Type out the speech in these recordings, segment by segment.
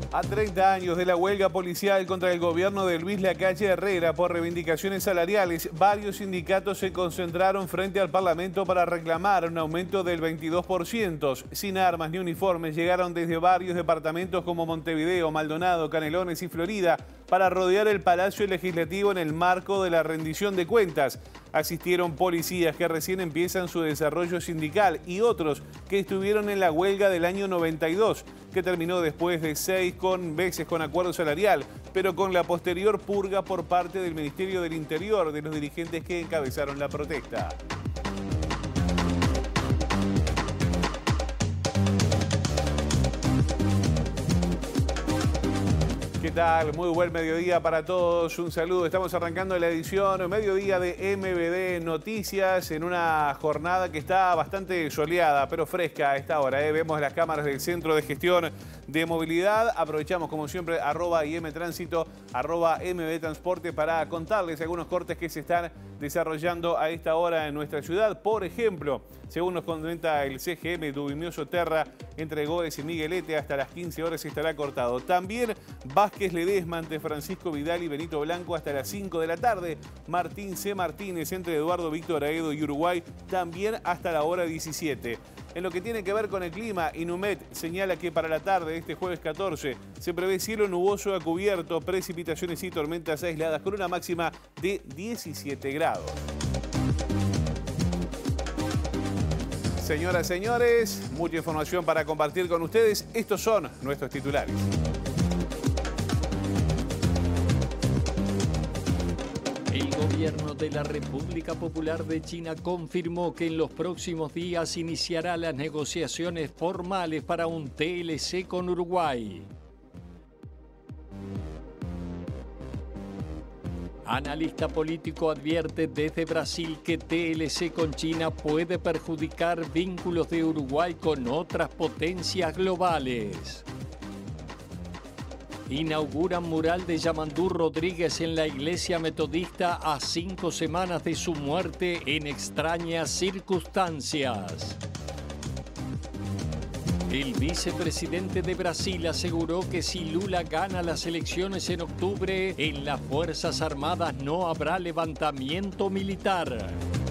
A 30 años de la huelga policial contra el gobierno de Luis Lacalle Herrera por reivindicaciones salariales, varios sindicatos se concentraron frente al Parlamento para reclamar un aumento del 22%. Sin armas ni uniformes, llegaron desde varios departamentos como Montevideo, Maldonado, Canelones y Florida para rodear el Palacio Legislativo en el marco de la rendición de cuentas. Asistieron policías que recién empiezan su desarrollo sindical y otros que estuvieron en la huelga del año 92, que terminó después de 6 veces con acuerdo salarial, pero con la posterior purga por parte del Ministerio del Interior de los dirigentes que encabezaron la protesta. ¿Qué tal? Muy buen mediodía para todos. Un saludo. Estamos arrancando la edición mediodía de MBD Noticias en una jornada que está bastante soleada, pero fresca a esta hora. Vemos las cámaras del Centro de Gestión de Movilidad. Aprovechamos, como siempre, @IMTránsito, @MBTransporte para contarles algunos cortes que se están desarrollando a esta hora en nuestra ciudad. Por ejemplo, según nos comenta el CGM, Dubimioso Terra entre Goes y Miguelete hasta las 15 horas estará cortado. También Vázquez Ledesma ante Francisco Vidal y Benito Blanco hasta las 5 de la tarde. Martín C. Martínez entre Eduardo Víctor Aedo y Uruguay también hasta la hora 17. En lo que tiene que ver con el clima, Inumet señala que para la tarde de este jueves 14 se prevé cielo nuboso a cubierto, precipitaciones y tormentas aisladas con una máxima de 17 grados. Señoras, señores, mucha información para compartir con ustedes. Estos son nuestros titulares. El gobierno de la República Popular de China confirmó que en los próximos días iniciará las negociaciones formales para un TLC con Uruguay. Analista político advierte desde Brasil que TLC con China puede perjudicar vínculos de Uruguay con otras potencias globales. Inauguran mural de Yamandú Rodríguez en la iglesia metodista a 5 semanas de su muerte en extrañas circunstancias. El vicepresidente de Brasil aseguró que si Lula gana las elecciones en octubre, en las Fuerzas Armadas no habrá levantamiento militar.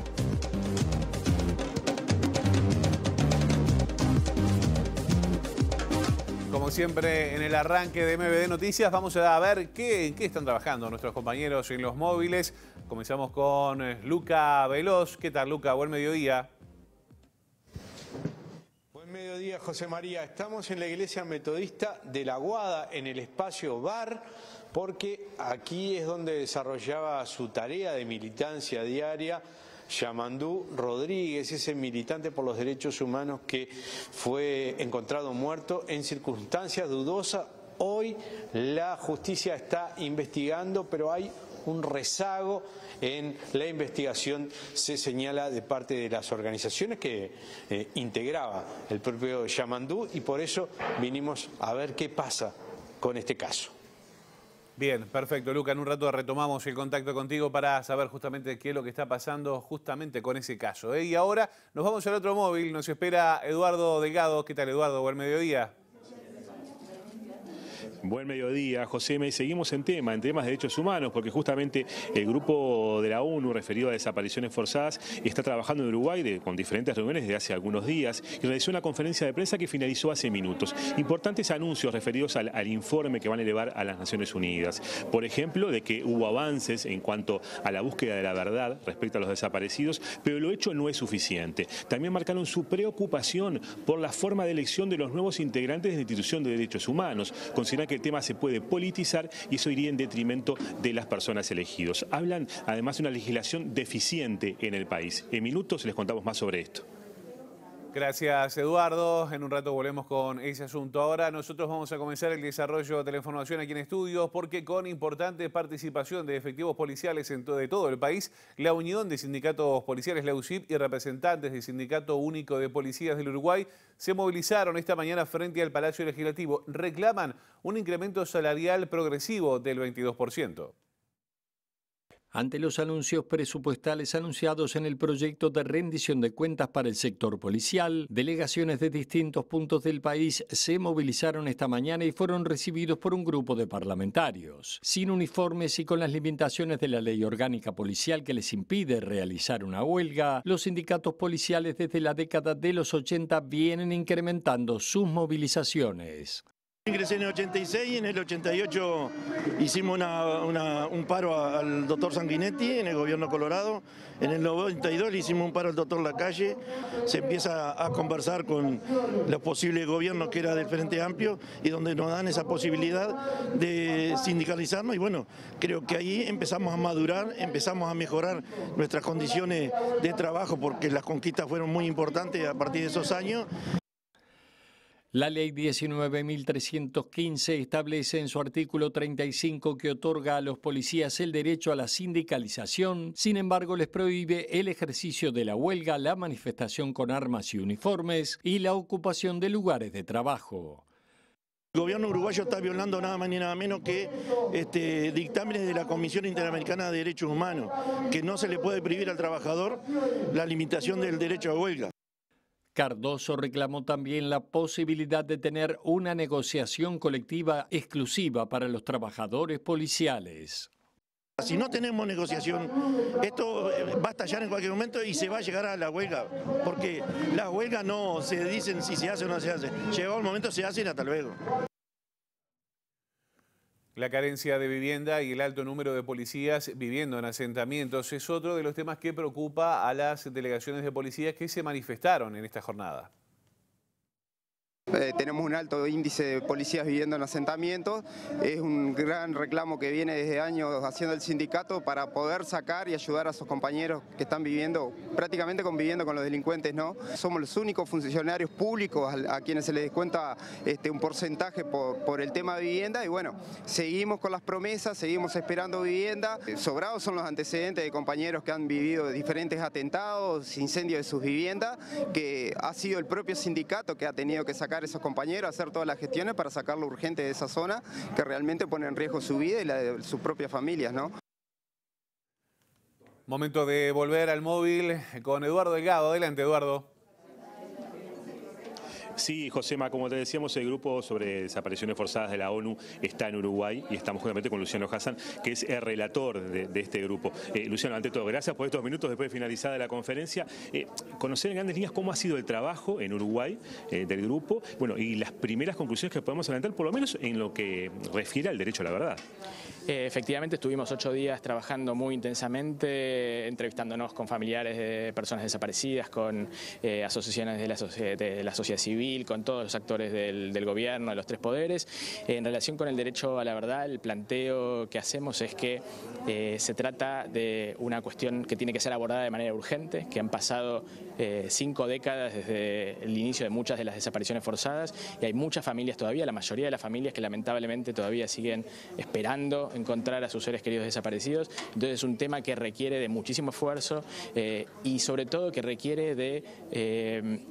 Como siempre, en el arranque de MBD Noticias vamos a ver en qué están trabajando nuestros compañeros en los móviles. Comenzamos con Luca Veloz. ¿Qué tal, Luca? Buen mediodía. Buen mediodía, José María. Estamos en la iglesia metodista de La Aguada, en el espacio bar, porque aquí es donde desarrollaba su tarea de militancia diaria Yamandú Rodríguez, ese militante por los derechos humanos que fue encontrado muerto en circunstancias dudosas. Hoy la justicia está investigando, pero hay un rezago en la investigación, se señala, de parte de las organizaciones que integraba el propio Yamandú, y por eso vinimos a ver qué pasa con este caso. Bien, perfecto, Luca. En un rato retomamos el contacto contigo para saber justamente qué es lo que está pasando justamente con ese caso. Y ahora nos vamos al otro móvil. Nos espera Eduardo Delgado. ¿Qué tal, Eduardo? Buen mediodía. Buen mediodía, José. Seguimos en temas de derechos humanos, porque justamente el grupo de la ONU referido a desapariciones forzadas está trabajando en Uruguay con diferentes reuniones desde hace algunos días y realizó una conferencia de prensa que finalizó hace minutos. Importantes anuncios referidos al informe que van a elevar a las Naciones Unidas. Por ejemplo, de que hubo avances en cuanto a la búsqueda de la verdad respecto a los desaparecidos, pero lo hecho no es suficiente. También marcaron su preocupación por la forma de elección de los nuevos integrantes de la institución de derechos humanos. Consideran que el tema se puede politizar y eso iría en detrimento de las personas elegidas. Hablan además de una legislación deficiente en el país. En minutos les contamos más sobre esto. Gracias, Eduardo. En un rato volvemos con ese asunto. Ahora nosotros vamos a comenzar el desarrollo de la información aquí en estudios, porque con importante participación de efectivos policiales de todo el país, la Unión de Sindicatos Policiales, la USIP, y representantes del Sindicato Único de Policías del Uruguay se movilizaron esta mañana frente al Palacio Legislativo. Reclaman un incremento salarial progresivo del 22%. Ante los anuncios presupuestales anunciados en el proyecto de rendición de cuentas para el sector policial, delegaciones de distintos puntos del país se movilizaron esta mañana y fueron recibidos por un grupo de parlamentarios. Sin uniformes y con las limitaciones de la ley orgánica policial que les impide realizar una huelga, los sindicatos policiales desde la década de los 80 vienen incrementando sus movilizaciones. Ingresé en el 86 y en el 88 hicimos un paro al doctor Sanguinetti en el gobierno Colorado. En el 92 le hicimos un paro al doctor Lacalle. Se empieza a conversar con los posibles gobiernos que era del Frente Amplio y donde nos dan esa posibilidad de sindicalizarnos. Y bueno, creo que ahí empezamos a madurar, empezamos a mejorar nuestras condiciones de trabajo porque las conquistas fueron muy importantes a partir de esos años. La ley 19.315 establece en su artículo 35 que otorga a los policías el derecho a la sindicalización, sin embargo les prohíbe el ejercicio de la huelga, la manifestación con armas y uniformes y la ocupación de lugares de trabajo. El gobierno uruguayo está violando nada más ni nada menos que dictámenes de la Comisión Interamericana de Derechos Humanos, que no se le puede prohibir al trabajador la limitación del derecho a huelga. Cardoso reclamó también la posibilidad de tener una negociación colectiva exclusiva para los trabajadores policiales. Si no tenemos negociación, esto va a estallar en cualquier momento y se va a llegar a la huelga, porque las huelgas no se dicen si se hace o no se hace. Llegado el momento se hace y hasta luego. La carencia de vivienda y el alto número de policías viviendo en asentamientos es otro de los temas que preocupa a las delegaciones de policías que se manifestaron en esta jornada. Tenemos un alto índice de policías viviendo en asentamientos. Es un gran reclamo que viene desde años haciendo el sindicato para poder sacar y ayudar a sus compañeros que están viviendo, prácticamente conviviendo con los delincuentes, ¿no? Somos los únicos funcionarios públicos a quienes se les descuenta un porcentaje por el tema de vivienda y bueno, seguimos con las promesas, seguimos esperando vivienda. Sobrados son los antecedentes de compañeros que han vivido diferentes atentados, incendios de sus viviendas, que ha sido el propio sindicato que ha tenido que sacar esos compañeros, hacer todas las gestiones para sacarlo urgente de esa zona que realmente pone en riesgo su vida y la de sus propias familias, ¿no? Momento de volver al móvil con Eduardo Delgado. Adelante, Eduardo. Sí, Josema, como te decíamos, el grupo sobre desapariciones forzadas de la ONU está en Uruguay y estamos justamente con Luciano Hassan, que es el relator de este grupo. Luciano, ante todo, gracias por estos minutos después de finalizada la conferencia. Conocer en grandes líneas cómo ha sido el trabajo en Uruguay del grupo, bueno, y las primeras conclusiones que podemos adelantar, por lo menos en lo que refiere al derecho a la verdad. Efectivamente, estuvimos 8 días trabajando muy intensamente, entrevistándonos con familiares de personas desaparecidas, con asociaciones de la sociedad civil, con todos los actores del gobierno, de los 3 poderes. En relación con el derecho a la verdad, el planteo que hacemos es que se trata de una cuestión que tiene que ser abordada de manera urgente, que han pasado 5 décadas desde el inicio de muchas de las desapariciones forzadas y hay muchas familias todavía, la mayoría de las familias que lamentablemente todavía siguen esperando encontrar a sus seres queridos desaparecidos. Entonces es un tema que requiere de muchísimo esfuerzo y sobre todo que requiere de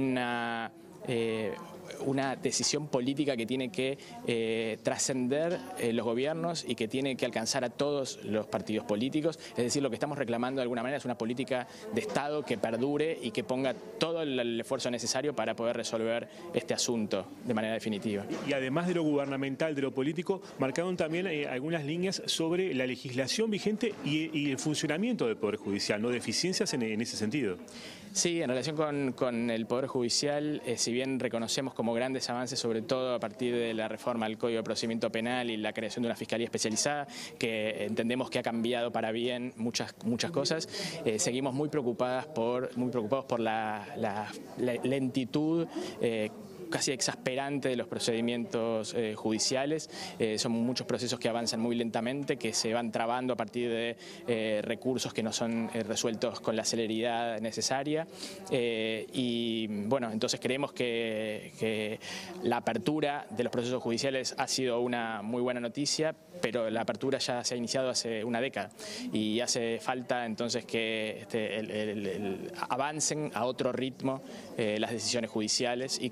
una decisión política que tiene que trascender los gobiernos y que tiene que alcanzar a todos los partidos políticos. Es decir, lo que estamos reclamando de alguna manera es una política de Estado que perdure y que ponga todo el esfuerzo necesario para poder resolver este asunto de manera definitiva. Y además de lo gubernamental, de lo político, marcaron también algunas líneas sobre la legislación vigente y el funcionamiento del Poder Judicial, ¿no? Deficiencias en ese sentido. Sí, en relación con el Poder Judicial, si bien reconocemos como grandes avances, sobre todo a partir de la reforma del Código de Procedimiento Penal y la creación de una Fiscalía Especializada, que entendemos que ha cambiado para bien muchas cosas, seguimos muy preocupados por la lentitud casi exasperante de los procedimientos judiciales. Son muchos procesos que avanzan muy lentamente, que se van trabando a partir de recursos que no son resueltos con la celeridad necesaria. Y bueno, entonces creemos que la apertura de los procesos judiciales ha sido una muy buena noticia, pero la apertura ya se ha iniciado hace una década y hace falta entonces que avancen a otro ritmo las decisiones judiciales y que haya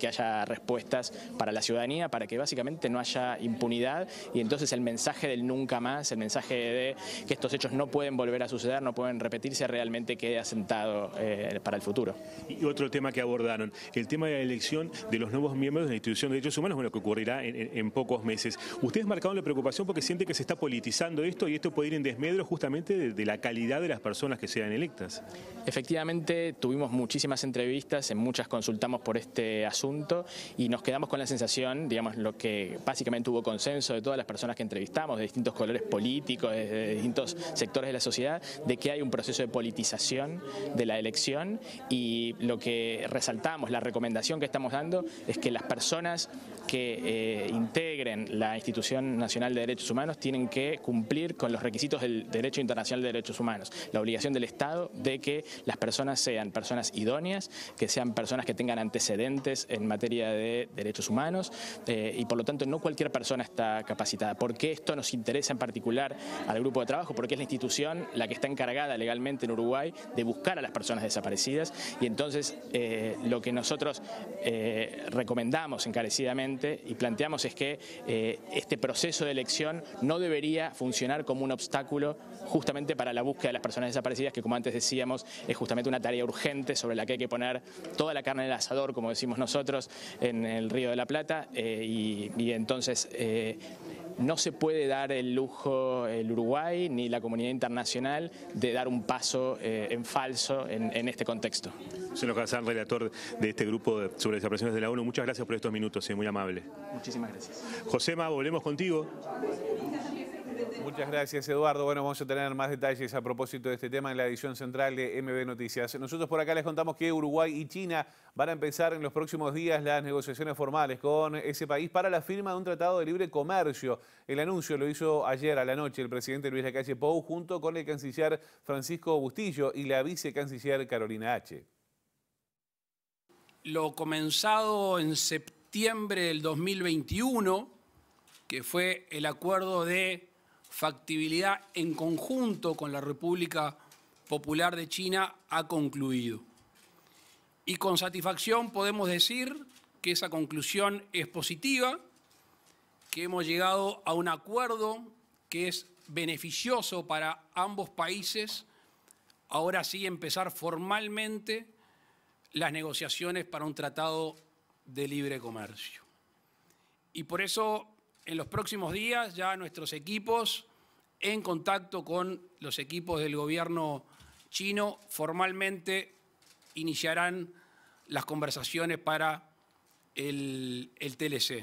respuestas para la ciudadanía, para que básicamente no haya impunidad, y entonces el mensaje del nunca más, el mensaje de que estos hechos no pueden volver a suceder, no pueden repetirse, realmente quede asentado para el futuro. Y otro tema que abordaron, el tema de la elección de los nuevos miembros de la institución de derechos humanos, bueno, que ocurrirá en pocos meses. Ustedes marcaron la preocupación porque sienten que se está politizando esto y esto puede ir en desmedro justamente de la calidad de las personas que sean electas. Efectivamente, tuvimos muchísimas entrevistas, en muchas consultamos por este asunto y nos quedamos con la sensación, digamos, lo que básicamente hubo consenso de todas las personas que entrevistamos, de distintos colores políticos, de distintos sectores de la sociedad, de que hay un proceso de politización de la elección, y lo que resaltamos, la recomendación que estamos dando es que las personas que integren la Institución Nacional de Derechos Humanos tienen que cumplir con los requisitos del Derecho Internacional de Derechos Humanos, la obligación del Estado de que las personas sean personas idóneas, que sean personas que tengan antecedentes en materia de derechos humanos, y por lo tanto no cualquier persona está capacitada. ¿Por qué esto nos interesa en particular al grupo de trabajo? Porque es la institución la que está encargada legalmente en Uruguay de buscar a las personas desaparecidas, y entonces lo que nosotros recomendamos encarecidamente y planteamos es que este proceso de elección no debería funcionar como un obstáculo justamente para la búsqueda de las personas desaparecidas, que como antes decíamos es justamente una tarea urgente sobre la que hay que poner toda la carne en el asador, como decimos nosotros, en el Río de la Plata, y entonces no se puede dar el lujo el Uruguay ni la comunidad internacional de dar un paso en falso en este contexto. Señor Kazan, relator de este grupo sobre desapariciones de la ONU, muchas gracias por estos minutos, muy amable. Muchísimas gracias. Josema, volvemos contigo. Muchas gracias, Eduardo. Bueno, vamos a tener más detalles a propósito de este tema en la edición central de MB Noticias. Nosotros por acá les contamos que Uruguay y China van a empezar en los próximos días las negociaciones formales con ese país para la firma de un tratado de libre comercio. El anuncio lo hizo ayer a la noche el presidente Luis Lacalle Pou junto con el canciller Francisco Bustillo y la vicecanciller Carolina H. Lo comenzado en septiembre del 2021, que fue el acuerdo de factibilidad en conjunto con la República Popular de China, ha concluido. Y con satisfacción podemos decir que esa conclusión es positiva, que hemos llegado a un acuerdo que es beneficioso para ambos países. Ahora sí empezar formalmente las negociaciones para un tratado de libre comercio. Y por eso en los próximos días ya nuestros equipos, en contacto con los equipos del gobierno chino, formalmente iniciarán las conversaciones para el TLC.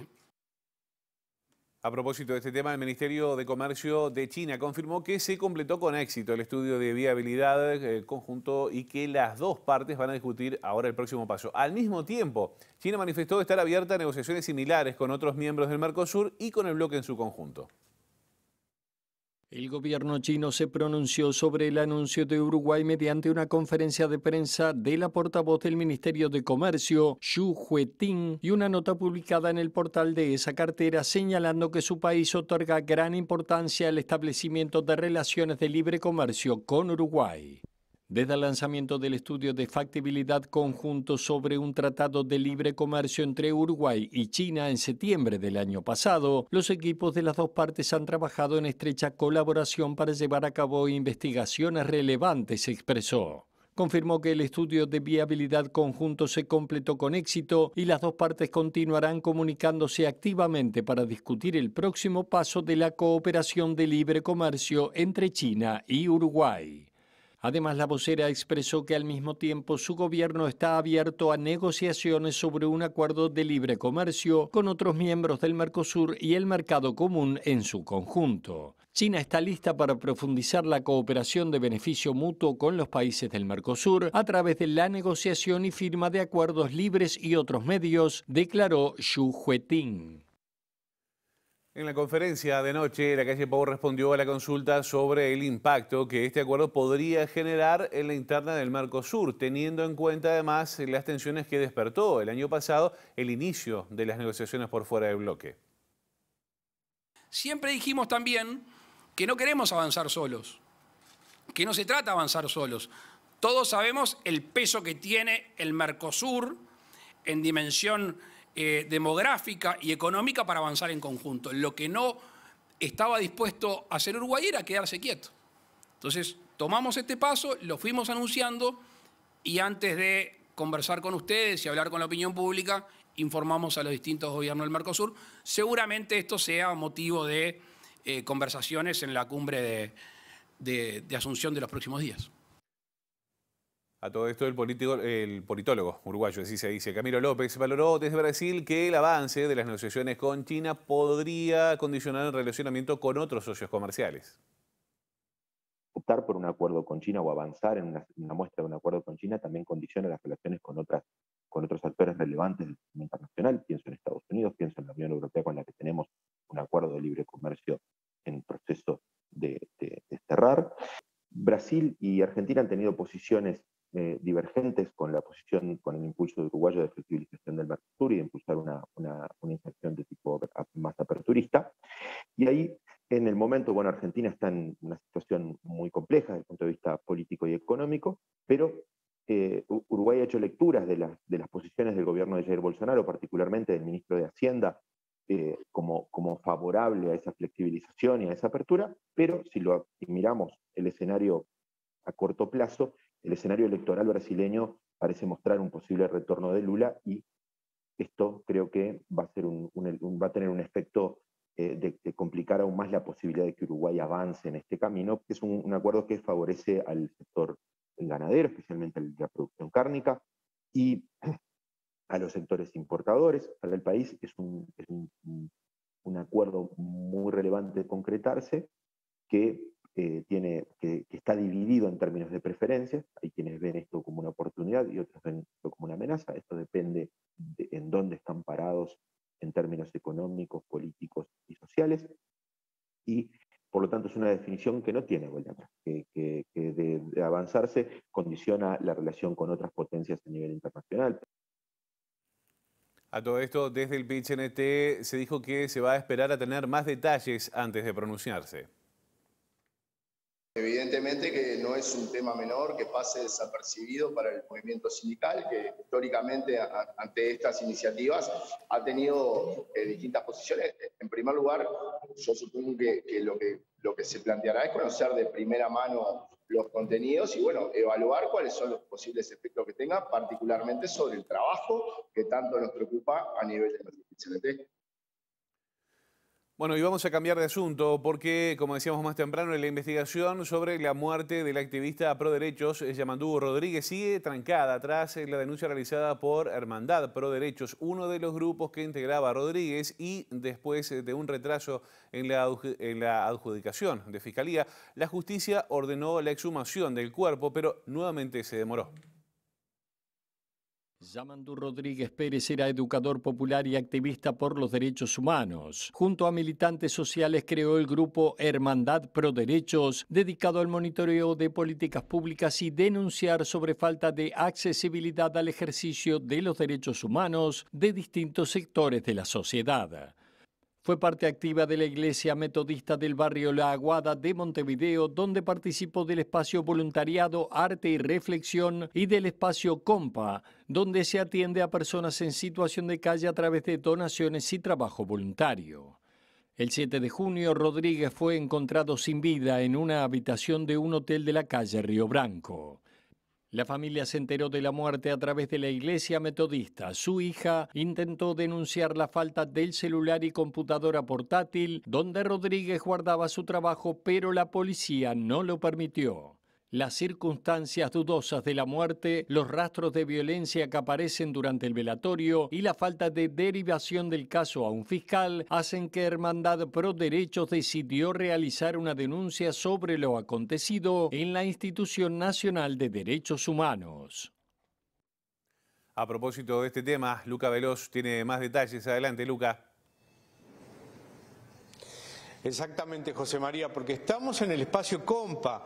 A propósito de este tema, el Ministerio de Comercio de China confirmó que se completó con éxito el estudio de viabilidad conjunto y que las dos partes van a discutir ahora el próximo paso. Al mismo tiempo, China manifestó estar abierta a negociaciones similares con otros miembros del Mercosur y con el bloque en su conjunto. El gobierno chino se pronunció sobre el anuncio de Uruguay mediante una conferencia de prensa de la portavoz del Ministerio de Comercio, Xu Hueting, y una nota publicada en el portal de esa cartera señalando que su país otorga gran importancia al establecimiento de relaciones de libre comercio con Uruguay. Desde el lanzamiento del estudio de factibilidad conjunto sobre un tratado de libre comercio entre Uruguay y China en septiembre del año pasado, los equipos de las dos partes han trabajado en estrecha colaboración para llevar a cabo investigaciones relevantes, expresó. Confirmó que el estudio de viabilidad conjunto se completó con éxito y las dos partes continuarán comunicándose activamente para discutir el próximo paso de la cooperación de libre comercio entre China y Uruguay. Además, la vocera expresó que al mismo tiempo su gobierno está abierto a negociaciones sobre un acuerdo de libre comercio con otros miembros del Mercosur y el mercado común en su conjunto. China está lista para profundizar la cooperación de beneficio mutuo con los países del Mercosur a través de la negociación y firma de acuerdos libres y otros medios, declaró Xu Hueting. En la conferencia de noche, Lacalle Pou respondió a la consulta sobre el impacto que este acuerdo podría generar en la interna del Mercosur, teniendo en cuenta además las tensiones que despertó el año pasado el inicio de las negociaciones por fuera del bloque. Siempre dijimos también que no queremos avanzar solos, que no se trata de avanzar solos. Todos sabemos el peso que tiene el Mercosur en dimensión demográfica y económica para avanzar en conjunto. Lo que no estaba dispuesto a hacer Uruguay era quedarse quieto. Entonces, tomamos este paso, lo fuimos anunciando y antes de conversar con ustedes y hablar con la opinión pública, informamos a los distintos gobiernos del Mercosur. Seguramente esto sea motivo de conversaciones en la cumbre de Asunción de los próximos días. A todo esto, el politólogo uruguayo, así se dice, Camilo López, valoró desde Brasil que el avance de las negociaciones con China podría condicionar el relacionamiento con otros socios comerciales. Optar por un acuerdo con China o avanzar en una muestra de un acuerdo con China también condiciona las relaciones con otros actores relevantes del sistema internacional. Pienso en Estados Unidos, pienso en la Unión Europea, con la que tenemos un acuerdo de libre comercio en proceso de cerrar. Brasil y Argentina han tenido posiciones divergentes con el impulso de uruguayo de flexibilización del Mercosur y de impulsar una inserción de tipo más aperturista. Y ahí, en el momento, bueno, Argentina está en una situación muy compleja desde el punto de vista político y económico, pero Uruguay ha hecho lecturas de las posiciones del gobierno de Jair Bolsonaro, particularmente del ministro de Hacienda, como favorable a esa flexibilización y a esa apertura, pero si miramos el escenario a corto plazo, el escenario electoral brasileño parece mostrar un posible retorno de Lula y esto creo que va a tener un efecto de complicar aún más la posibilidad de que Uruguay avance en este camino, que es un acuerdo que favorece al sector ganadero, especialmente el de la producción cárnica, y a los sectores importadores. Para el país es un acuerdo muy relevante de concretarse, que está dividido en términos de preferencias. Hay quienes ven esto como una oportunidad y otros ven esto como una amenaza. Esto depende de en dónde están parados en términos económicos, políticos y sociales, y por lo tanto es una definición que no tiene vuelta atrás, que de avanzarse condiciona la relación con otras potencias a nivel internacional. A todo esto, desde el PIT-CNT se dijo que se va a esperar a tener más detalles antes de pronunciarse. Evidentemente que no es un tema menor que pase desapercibido para el movimiento sindical, que históricamente ante estas iniciativas ha tenido distintas posiciones. En primer lugar, yo supongo que lo que se planteará es conocer de primera mano los contenidos y, bueno, evaluar cuáles son los posibles efectos que tenga, particularmente sobre el trabajo que tanto nos preocupa a nivel de nuestro PIT-CNT. Bueno, y vamos a cambiar de asunto porque, como decíamos más temprano, la investigación sobre la muerte del activista pro derechos Yamandú Rodríguez sigue trancada tras la denuncia realizada por Hermandad Pro Derechos, uno de los grupos que integraba a Rodríguez, y después de un retraso en la adjudicación de Fiscalía, la justicia ordenó la exhumación del cuerpo, pero nuevamente se demoró. Yamandú Rodríguez Pérez era educador popular y activista por los derechos humanos. Junto a militantes sociales creó el grupo Hermandad Pro Derechos, dedicado al monitoreo de políticas públicas y denunciar sobre falta de accesibilidad al ejercicio de los derechos humanos de distintos sectores de la sociedad. Fue parte activa de la Iglesia Metodista del barrio La Aguada de Montevideo, donde participó del espacio Voluntariado, Arte y Reflexión y del espacio Compa, donde se atiende a personas en situación de calle a través de donaciones y trabajo voluntario. El 7 de junio, Rodríguez fue encontrado sin vida en una habitación de un hotel de la calle Río Branco. La familia se enteró de la muerte a través de la Iglesia Metodista. Su hija intentó denunciar la falta del celular y computadora portátil donde Rodríguez guardaba su trabajo, pero la policía no lo permitió. Las circunstancias dudosas de la muerte, los rastros de violencia que aparecen durante el velatorio y la falta de derivación del caso a un fiscal hacen que Hermandad Pro Derechos decidió realizar una denuncia sobre lo acontecido en la Institución Nacional de Derechos Humanos. A propósito de este tema, Luca Veloz tiene más detalles. Adelante, Luca. Exactamente, José María, porque estamos en el espacio Compa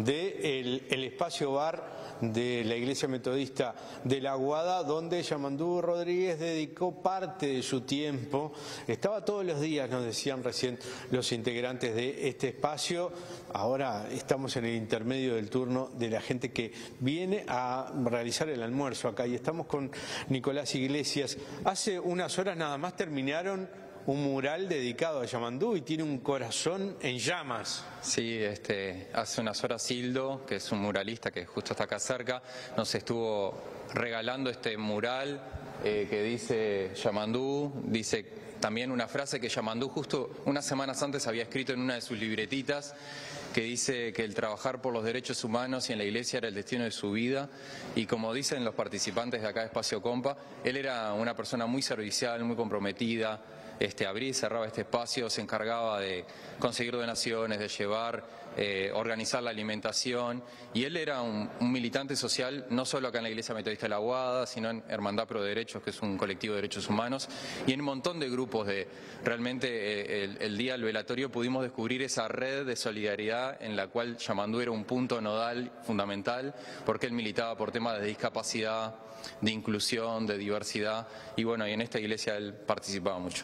el espacio bar de la Iglesia Metodista de la Aguada, donde Yamandú Rodríguez dedicó parte de su tiempo. Estaba todos los días, nos decían recién los integrantes de este espacio. Ahora estamos en el intermedio del turno de la gente que viene a realizar el almuerzo acá, y estamos con Nicolás Iglesias. Hace unas horas nada más terminaron un mural dedicado a Yamandú y tiene un corazón en llamas. Sí, hace unas horas Hildo, que es un muralista que justo está acá cerca, nos estuvo regalando este mural que dice Yamandú, dice también una frase que Yamandú justo unas semanas antes había escrito en una de sus libretitas, que dice que el trabajar por los derechos humanos y en la iglesia era el destino de su vida, y como dicen los participantes de acá de Espacio Compa, él era una persona muy servicial, muy comprometida, abría y cerraba este espacio, se encargaba de conseguir donaciones, de llevar, organizar la alimentación, y él era un militante social, no solo acá en la Iglesia Metodista de la Aguada, sino en Hermandad Pro Derechos, que es un colectivo de derechos humanos, y en un montón de grupos realmente el día del velatorio pudimos descubrir esa red de solidaridad en la cual Yamandú era un punto nodal fundamental, porque él militaba por temas de discapacidad, de inclusión, de diversidad, y bueno, y en esta iglesia él participaba mucho.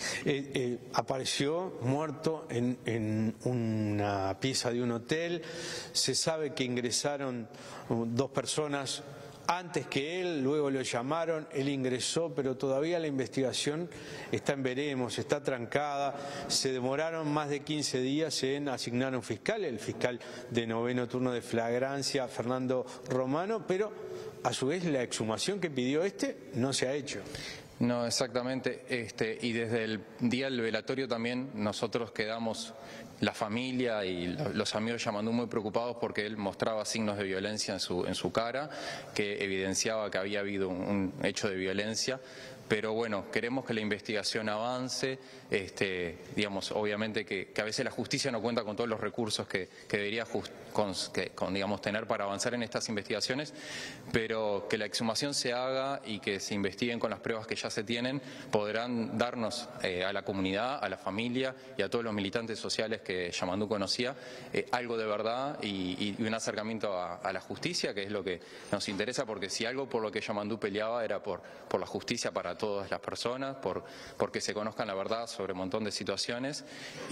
Apareció muerto en una pieza de un hotel. Se sabe que ingresaron 2 personas antes que él, luego lo llamaron, él ingresó, pero todavía la investigación está en veremos, está trancada. Se demoraron más de 15 días en asignar un fiscal, el fiscal de 9º turno de flagrancia, Fernando Romano, pero a su vez la exhumación que pidió no se ha hecho. No, exactamente, y desde el día del velatorio también nosotros quedamos, la familia y los amigos de Yamandú, muy preocupados porque él mostraba signos de violencia en su cara, que evidenciaba que había habido un hecho de violencia. Pero bueno, queremos que la investigación avance, digamos, obviamente que a veces la justicia no cuenta con todos los recursos que debería digamos, tener para avanzar en estas investigaciones, pero que la exhumación se haga y que se investiguen con las pruebas que ya se tienen, podrán darnos a la comunidad, a la familia y a todos los militantes sociales que Yamandú conocía, algo de verdad y un acercamiento a la justicia, que es lo que nos interesa, porque si algo por lo que Yamandú peleaba era por la justicia para todas las personas, porque se conozcan la verdad sobre un montón de situaciones,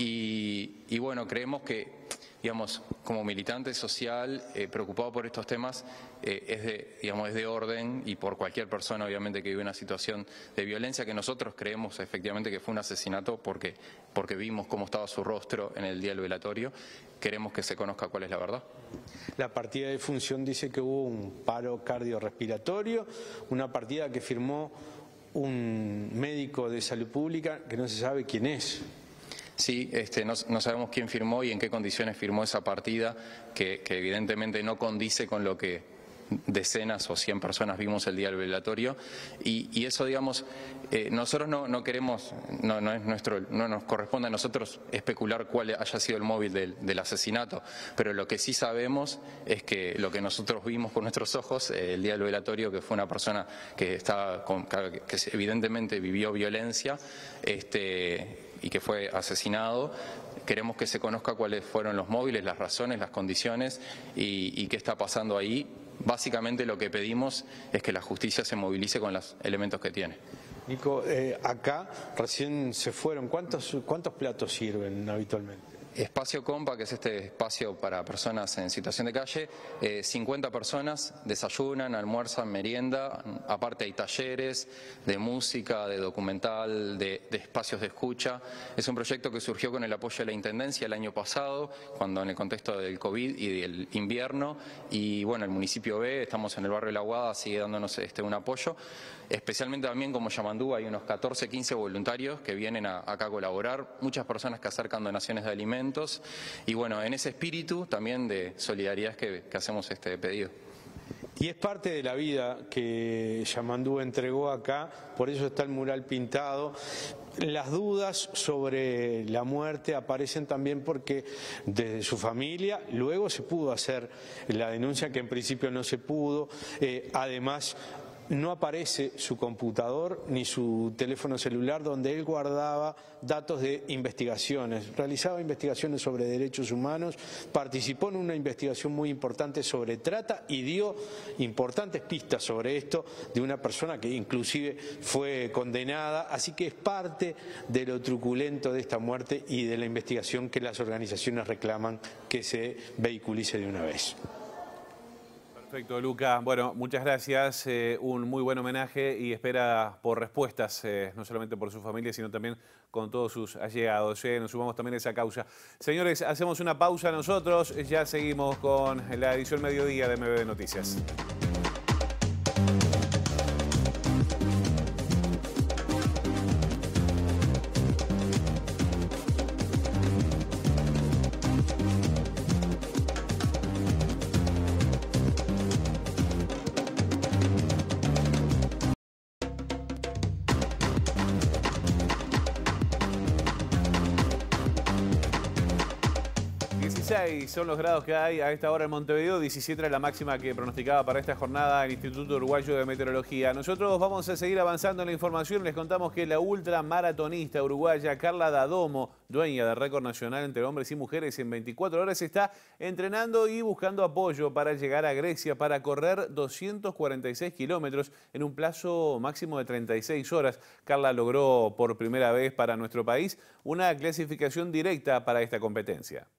y bueno, creemos que, digamos, como militante social preocupado por estos temas, es de orden, y por cualquier persona obviamente que vive una situación de violencia, que nosotros creemos efectivamente que fue un asesinato porque vimos cómo estaba su rostro en el día del velatorio, queremos que se conozca cuál es la verdad. La partida de función dice que hubo un paro cardiorrespiratorio, una partida que firmó un médico de salud pública que no se sabe quién es. Sí, no sabemos quién firmó y en qué condiciones firmó esa partida, que evidentemente no condice con lo que decenas o 100 personas vimos el día del velatorio, y eso, digamos, nosotros no queremos, no nos corresponde a nosotros especular cuál haya sido el móvil del asesinato, pero lo que sí sabemos es que lo que nosotros vimos con nuestros ojos el día del velatorio, que fue una persona que evidentemente vivió violencia, y que fue asesinado. Queremos que se conozca cuáles fueron los móviles, las razones, las condiciones y qué está pasando ahí. Básicamente lo que pedimos es que la justicia se movilice con los elementos que tiene. Nico, acá recién se fueron. ¿Cuántos platos sirven habitualmente? Espacio Compa, que es este espacio para personas en situación de calle, 50 personas desayunan, almuerzan, merienda, aparte hay talleres de música, de documental, de espacios de escucha. Es un proyecto que surgió con el apoyo de la Intendencia el año pasado, cuando en el contexto del COVID y del invierno, y bueno, el municipio B, estamos en el barrio de La Aguada, sigue dándonos un apoyo. Especialmente también como Yamandú hay unos 14, 15 voluntarios que vienen acá a colaborar, muchas personas que acercan donaciones de alimentos, y bueno, en ese espíritu también de solidaridad que hacemos este pedido. Y es parte de la vida que Yamandú entregó acá, por eso está el mural pintado. Las dudas sobre la muerte aparecen también porque desde su familia luego se pudo hacer la denuncia, que en principio no se pudo. Además, no aparece su computador ni su teléfono celular donde él guardaba datos de investigaciones, realizaba investigaciones sobre derechos humanos, participó en una investigación muy importante sobre trata y dio importantes pistas sobre esto de una persona que inclusive fue condenada, así que es parte de lo truculento de esta muerte y de la investigación que las organizaciones reclaman que se vehiculice de una vez. Perfecto, Luca. Bueno, muchas gracias. Un muy buen homenaje y espera por respuestas, no solamente por su familia, sino también con todos sus allegados. Nos sumamos también a esa causa. Señores, hacemos una pausa nosotros. Ya seguimos con la edición Mediodía de MBD Noticias. Son los grados que hay a esta hora en Montevideo, 17 era la máxima que pronosticaba para esta jornada el Instituto Uruguayo de Meteorología. Nosotros vamos a seguir avanzando en la información. Les contamos que la ultramaratonista uruguaya Carla Dadomo, dueña del récord nacional entre hombres y mujeres en 24 horas, está entrenando y buscando apoyo para llegar a Grecia para correr 246 kilómetros en un plazo máximo de 36 horas. Carla logró por primera vez para nuestro país una clasificación directa para esta competencia.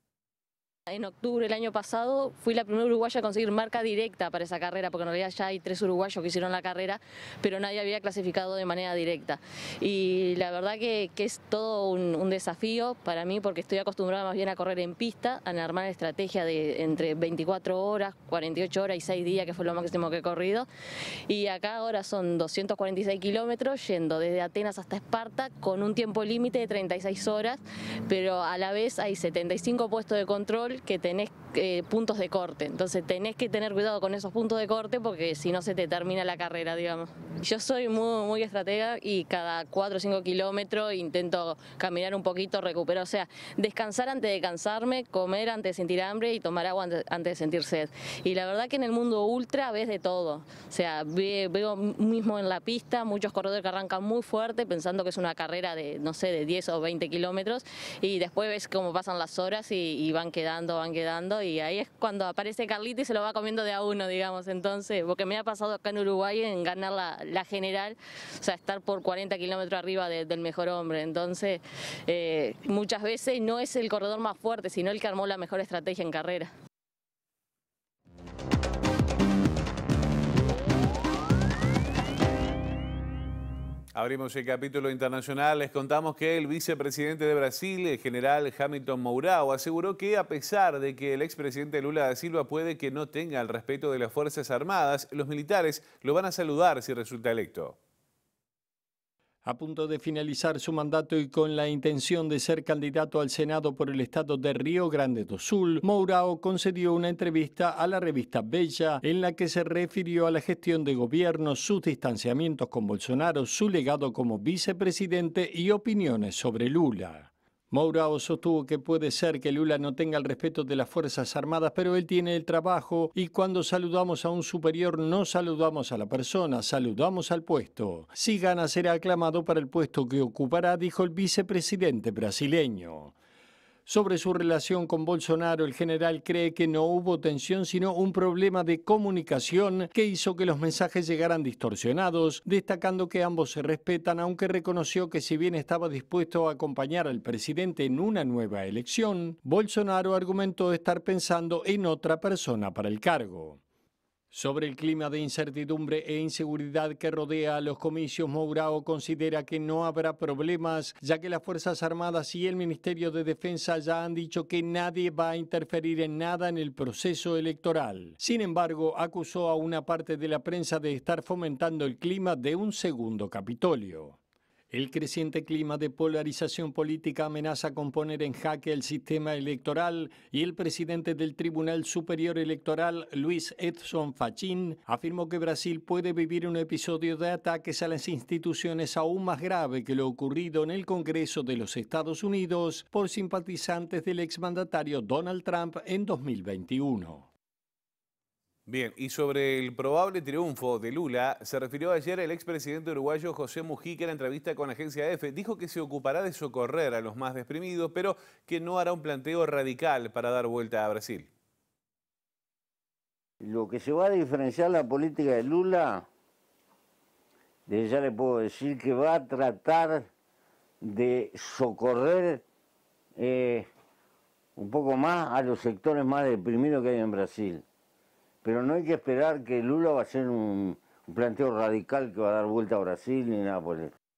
En octubre del año pasado fui la primera uruguaya a conseguir marca directa para esa carrera, porque en realidad ya hay 3 uruguayos que hicieron la carrera, pero nadie había clasificado de manera directa. Y la verdad que es todo un desafío para mí, porque estoy acostumbrada más bien a correr en pista, a armar estrategia de entre 24 horas, 48 horas y 6 días, que fue lo máximo que he corrido. Y acá ahora son 246 kilómetros, yendo desde Atenas hasta Esparta, con un tiempo límite de 36 horas, pero a la vez hay 75 puestos de control que tenés puntos de corte, entonces tenés que tener cuidado con esos puntos de corte porque si no se te termina la carrera, digamos. Yo soy muy estratega y cada 4 o 5 kilómetros intento caminar un poquito, recuperar, o sea, descansar antes de cansarme, comer antes de sentir hambre y tomar agua antes de sentir sed. Y la verdad que en el mundo ultra ves de todo, o sea, veo mismo en la pista muchos corredores que arrancan muy fuerte pensando que es una carrera de, no sé, de 10 o 20 kilómetros y después ves cómo pasan las horas y van quedando y ahí es cuando aparece Carlita y se lo va comiendo de a uno, digamos. Entonces, porque me ha pasado acá en Uruguay en ganar la general, o sea, estar por 40 kilómetros arriba del mejor hombre. Entonces, muchas veces no es el corredor más fuerte, sino el que armó la mejor estrategia en carrera. Abrimos el capítulo internacional. Les contamos que el vicepresidente de Brasil, el general Hamilton Mourão, aseguró que a pesar de que el expresidente Lula da Silva puede que no tenga el respeto de las Fuerzas Armadas, los militares lo van a saludar si resulta electo. A punto de finalizar su mandato y con la intención de ser candidato al Senado por el estado de Río Grande do Sul, Mourão concedió una entrevista a la revista Bella en la que se refirió a la gestión de gobierno, sus distanciamientos con Bolsonaro, su legado como vicepresidente y opiniones sobre Lula. Mourão sostuvo que puede ser que Lula no tenga el respeto de las Fuerzas Armadas, pero él tiene el trabajo y cuando saludamos a un superior no saludamos a la persona, saludamos al puesto. Si gana será aclamado para el puesto que ocupará, dijo el vicepresidente brasileño. Sobre su relación con Bolsonaro, el general cree que no hubo tensión, sino un problema de comunicación que hizo que los mensajes llegaran distorsionados, destacando que ambos se respetan, aunque reconoció que si bien estaba dispuesto a acompañar al presidente en una nueva elección, Bolsonaro argumentó estar pensando en otra persona para el cargo. Sobre el clima de incertidumbre e inseguridad que rodea a los comicios, Mourão considera que no habrá problemas, ya que las Fuerzas Armadas y el Ministerio de Defensa ya han dicho que nadie va a interferir en nada en el proceso electoral. Sin embargo, acusó a una parte de la prensa de estar fomentando el clima de un segundo Capitolio. El creciente clima de polarización política amenaza con poner en jaque el sistema electoral y el presidente del Tribunal Superior Electoral, Luiz Edson Fachin, afirmó que Brasil puede vivir un episodio de ataques a las instituciones aún más grave que lo ocurrido en el Congreso de los Estados Unidos por simpatizantes del exmandatario Donald Trump en 2021. Bien, y sobre el probable triunfo de Lula, se refirió ayer el expresidente uruguayo José Mujica en la entrevista con la agencia EFE. Dijo que se ocupará de socorrer a los más desprimidos, pero que no hará un planteo radical para dar vuelta a Brasil. Lo que se va a diferenciar la política de Lula, desde ya le puedo decir que va a tratar de socorrer un poco más a los sectores más deprimidos que hay en Brasil. Pero no hay que esperar que Lula va a hacer un planteo radical que va a dar vuelta a Brasil ni nada por el estilo.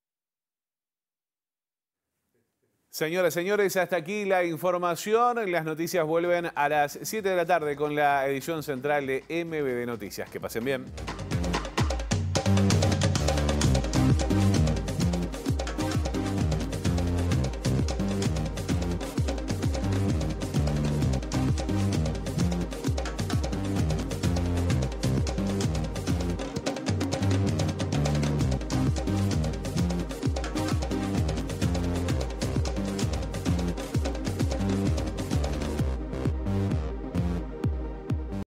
Señoras, señores, hasta aquí la información. Las noticias vuelven a las 7 de la tarde con la edición central de MBD Noticias. Que pasen bien.